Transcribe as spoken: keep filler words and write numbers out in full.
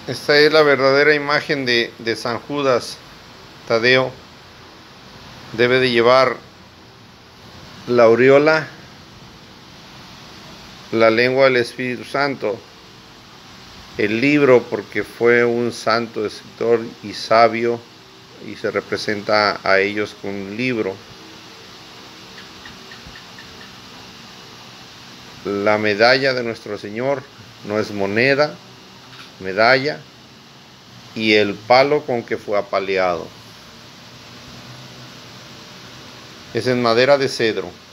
Esta es la verdadera imagen de, de San Judas Tadeo. Debe de llevar la aureola, la lengua del Espíritu Santo, el libro, porque fue un santo escritor y sabio, y se representa a ellos con un libro. La medalla de nuestro Señor no es moneda, medalla, y el palo con que fue apaleado es en madera de cedro.